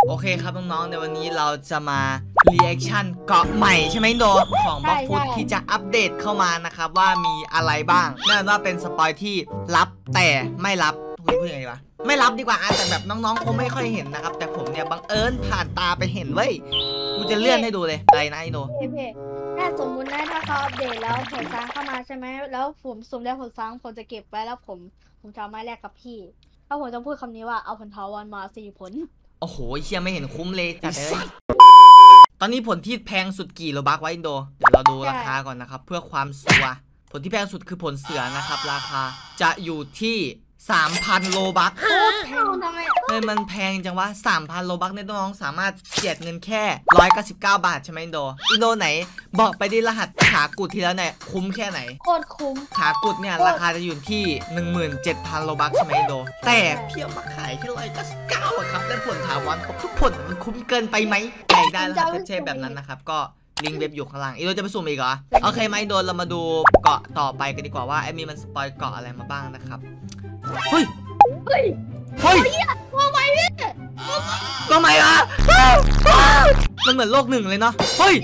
โอเคครับน้องๆในวันนี้เราจะมารีแอคชั่นเกาะใหม่ใช่ไหมโดของบล็อกฟุตที่จะอัปเดตเข้ามานะครับว่ามีอะไรบ้างแน่นอนว่าเป็นสปอยที่รับแต่ไม่รับพูดยังไงดีวะไม่รับดีกว่าแต่แบบน้องๆคงไม่ค่อยเห็นนะครับแต่ผมเนี่ยบังเอิญผ่านตาไปเห็นเว้ยกูจะเลื่อนให้ดูเลยอะไรนะไอโดถ้าสมมุตินะถ้าเขาอัปเดตแล้วผลซ้างเข้ามาใช่ไหมแล้วผมสุ่มได้ผลซ้างผมจะเก็บไว้แล้วผมจะไม่แลกกับพี่ถ้าผมจะพูดคำนี้ว่าเอาผลทาวันมา4 ผลโอ้โหเชี่ยไม่เห็นคุ้มเลยจัดเลยตอนนี้ผลที่แพงสุดกี่โลบักไว้อินโดเดี๋ยวเราดูราคาก่อนนะครับเพื่อความชัวร์ผลที่แพงสุดคือผลเสือนะครับราคาจะอยู่ที่ 3,000 โลบักทำไมมันแพงจังวะ 3,000 โลบักเนี่ยน้องสามารถเจียดเงินแค่199 บาทใช่ไหมอินโดไหนบอกไปดิรหัสขากุดทีแล้วเนี่ยคุ้มแค่ไหนโคตรคุ้มขากุดเนี่ยราคาจะอยู่ที่ 17,000 โลบักใช่ไหมอินโดแต่เพียงมาขายแค่199ครับและผลถาวรครบทุกผลมันคุ้มเกินไปไหมใครได้รหัสเทพแบบนั้นนะครับก็ลิงก์เว็บอยู่ข้างล่างอินโดจะไปสุ่มอีกเหรอโอเคไหมอินโดเรามาดูเกาะต่อไปกันดีกว่าว่าไอ้มีมันสปอยเกาะอะไรมาบ้างนะครับเฮ้ยว่าไว้พี่ก็ไม่ละมันเหมือนโลกหนึ่งเลยเนาะเฮ้ย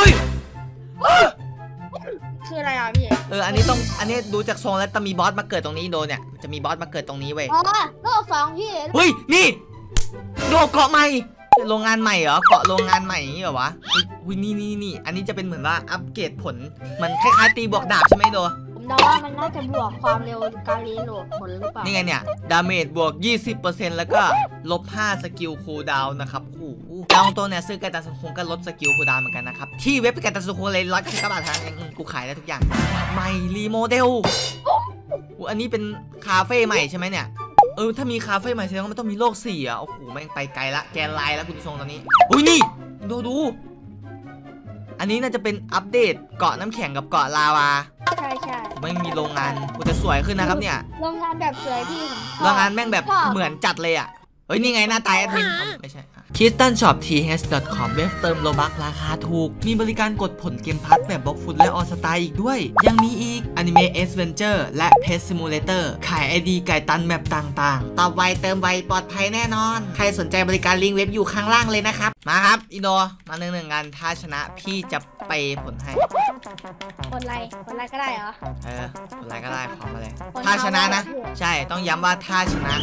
คืออะไรอ่ะพี่อันนี้ดูจากทรงแล้วจะมีบอสมาเกิดตรงนี้โดเนี่ยจะมีบอสมาเกิดตรงนี้เว้ยโลก2พี่เฮ้ยนี่โลกเกาะใหม่โรงงานใหม่เหรอเกาะโรงงานใหม่นี่เหรอวะอุ้ยนี่อันนี้จะเป็นเหมือนว่าอัปเกรดผลมันคล้ายๆตีบวกดาบใช่ไหมโดผมเดาว่ามันน่าจะบวกความเร็วการรีโหลดผลหรือเปล่านี่ไงเนี่ยดาเมจบวก 20% แล้วก็ลบ5สกิลคูลดาวน์นะครับโอ้โหดาวตัวเนี่ยซื้อการตัดสินคงก็ลดสกิลคูลดาวน์เหมือนกันนะครับที่เว็บการตัดสินคงเลย199 บาทเท่านั้นเองกูขายได้ทุกอย่างใหม่รีโมเดลอันนี้เป็นคาเฟ่ใหม่ใช่ไหมเนี่ยถ้ามีคาเฟ่ใหม่แสดงว่ามันต้องมีโลก4อ่ะโอ้โหแม่งไปไกลละแกนไลน์แล้วคุณผู้ชมตอนนี้อุ้ยนี่ดูอันนี้น่าจะเป็นอัปเดตเกาะน้ำแข็งกับเกาะลาวาใช่ไม่มีโรงงานกูจะสวยขึ้นนะครับเนี่ยโรงงานแบบสวยพี่โรงงานแม่งแบบเหมือนจัดเลยอ่ะเฮ้ยนี่ไงหน้าตาแอดมินไม่ใช่ KristanShopTH.com เว็บเติมโลบักราคาถูกมีบริการกดผลเกมพัทแบบบล็อกฟุตและออสตาอีกด้วยยังมีอีก Anime Adventure และ Pet Simulator ขาย ID ไก่ตันแมปต่างๆตอบไวเติมไวปลอดภัยแน่นอนใครสนใจบริการลิงก์เว็บอยู่ข้างล่างเลยนะครับมาครับอินโดมาหนึ่งกันถ้าชนะพี่จะไปผลให้ผลอะไรก็ได้เหรอผลอะไรก็ได้ขอมาเลยถ้าชนะนะใช่ต้องย้ำว่าถ้าชนะ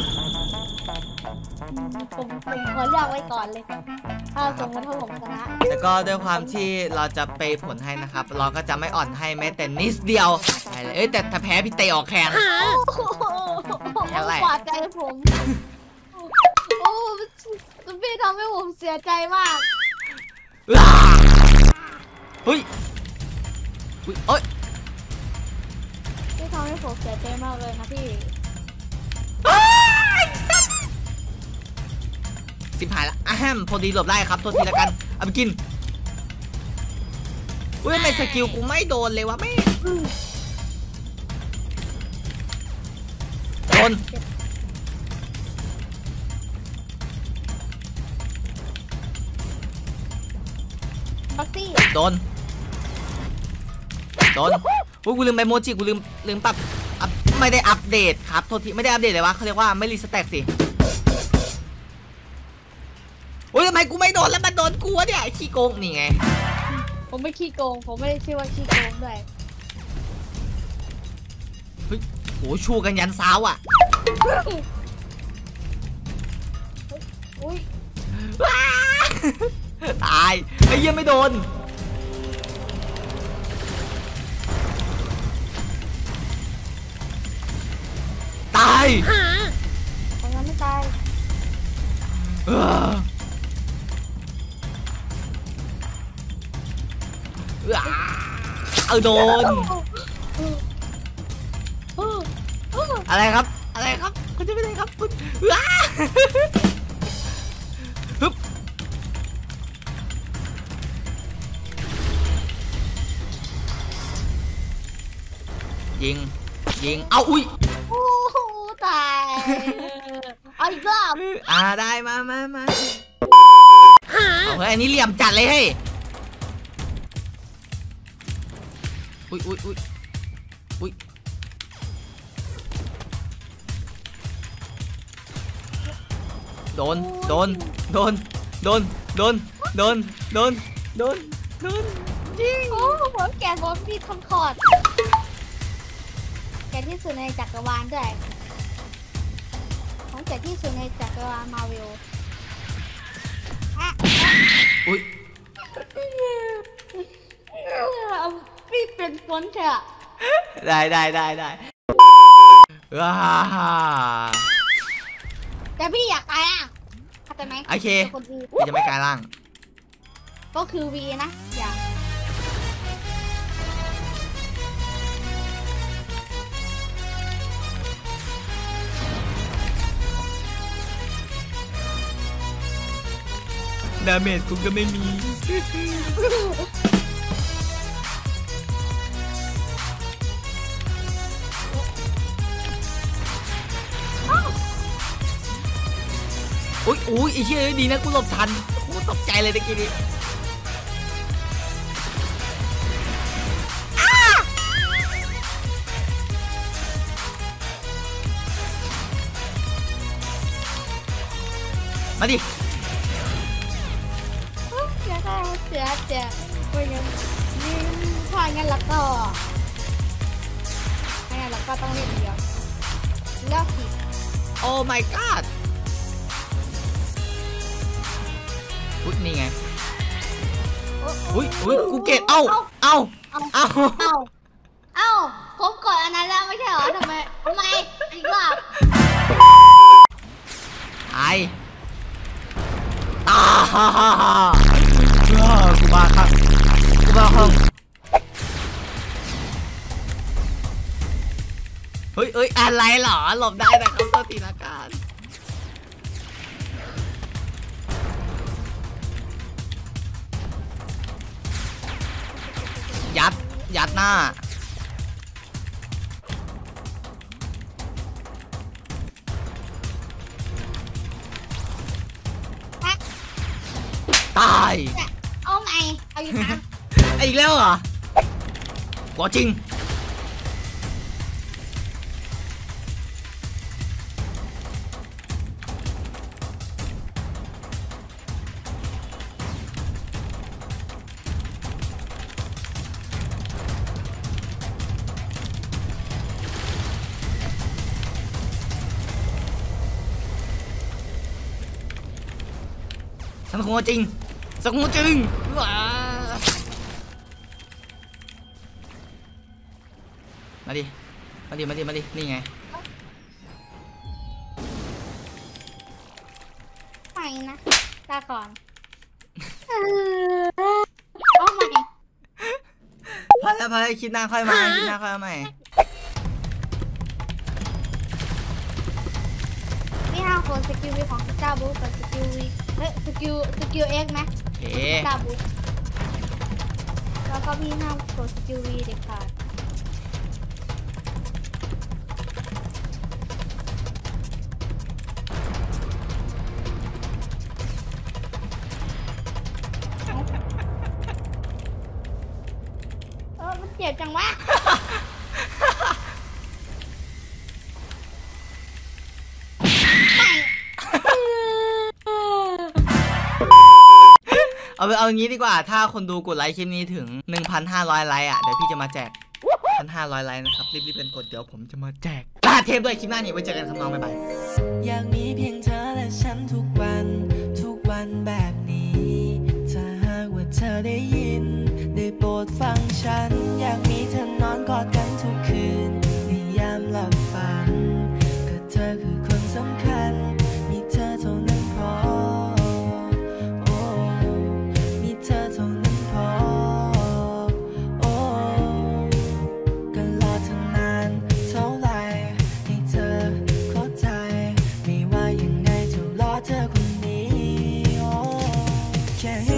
ผมขอเลือกไว้ก่อนเลยถ้าสมมติว่าผมชนะแล้วก็ด้วยความที่เราจะไปผลให้นะครับเราก็จะไม่อ่อนให้แม้แต่นิดเดียวใช่เลยแต่ถ้าแพ้พี่เตะออกแขนแค่ไรกวาดใจผมโอ้พี่ทำให้ผมเสียใจมากเฮ้ยพี่ทำให้ผมเสียใจมากเลยนะพี่หายละพอดีหลบได้ครับโทษทีละกันเอาไปกินอุ้ยทำไมสกิลกูไม่โดนเลยวะแม่โดนบักซี่โดนกูลืมไปโมจิกูลืมปรับไม่ได้อัปเดตครับโทษทีไม่ได้อัปเดตเลยวะเขาเรียกว่าไม่รีสแต็กสิโอ้ยทำไมกูไม่โดนแล้วมันโดนกูวะเนี่ยขี้โกงนี่ไงผมไม่ขี้โกงผมไม่ได้ชื่อว่าขี้โกงด้วยเฮ้ยโหชูกันยันซ้าวอ่ะอุ้ยตายไอ้เหี้ยไม่โดนตายผมยังไม่ตายโดนอะไรครับคุณจะไปไหนครับคุณยิงเอาอุ้ยตายเอาอีกรอบได้มาเฮ้ยอันนี้เหลี่ยมจัดเลยเฮ้ยอุ้ยโดนโดนยิงโอ้ผมแก่ผมพี่คอนคอร์ดแก่ที่สุดในจักรวาลด้วยผมแก่ที่สุดในจักรวาลมาวิลอุ้ยพี่เป็นฝนเถอะได้ว้าแต่พี่อยากตายอ่ะเข้าใจไหมโอเคป็นนดีพี่จะไม่กลายร่างก็คือวีนะอย่าดาเมจกูก็ไม่มีอุ้ยไอ้เชี่ยดีนะกูหลบทันกูตกใจเลยตะกี้นี้มาดิเสียไม่งั้นถ้างั้นแล้วก็ต้องเล่นเดียวเลือกผิดโอ้ my god อุ๊ยนี่ไงอุ้ยกูเกตเอ้าผมกดอันนั้นแล้วไม่ใช่เหรอทำไมอีกรอบตายกูบ้าครับเฮ้ยอะไรเหรอหลบได้แต่เขาตัวตีละกันยัดหน้าตายเอาใหม่เอาอีกนะอีกแล้วเหรอกว่าจริงสังคมจริงว้ามาดินี่ไงไปนะลาก่อนเอาใหม่พอแล้วคิดหน้าค่อยมาใหม่นี่ห้าคนสกิลวีของสตาร์บูกับสกิลวีสกิลเอ็กไหมสตาร์บูแล้วก็พี่ห้ามกดสกิลวีเด็ดขาดมันเจ็บจังวะเอางี้ดีกว่าถ้าคนดูกดไลค์คลิปนี้ถึง 1,500 ไลค์อ่ะเดี๋ยวพี่จะมาแจก 1,500 ไลค์นะครับรีบเป็นกดเดี๋ยวผมจะมาแจกรหัสเทปด้วยคลิปหน้านี้ไว้เจอกันครับน้องบ๊ายบายอยากมีเพียงเธอและฉันทุกวันแบบนี้ถ้าหากว่าเธอได้ยินได้โปรดฟังฉันอยากมีเธอนอนกอดกันทุกคืนในยามหลับฝันก็เธอคือคนสำคัญมีเธอเท่านั้นพอเธอเท่านั้นพอกันรอเธอนานเท่าไรให้เธอเข้าใจไม่ว่ายังไงจะรอเธอคนนี้แค่